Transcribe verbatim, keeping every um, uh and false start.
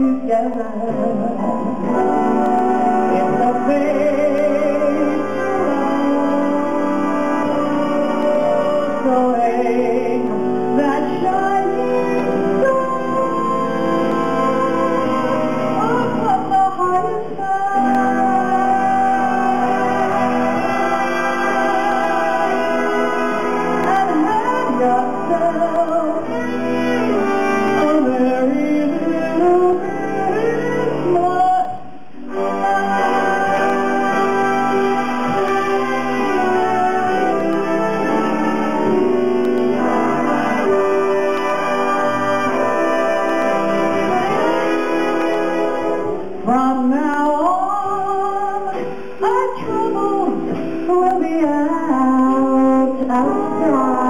together. It's a big love, so hang that shining star up on the highest side, and hang yourself a very little Christmas. From now on, our troubles will be out outside.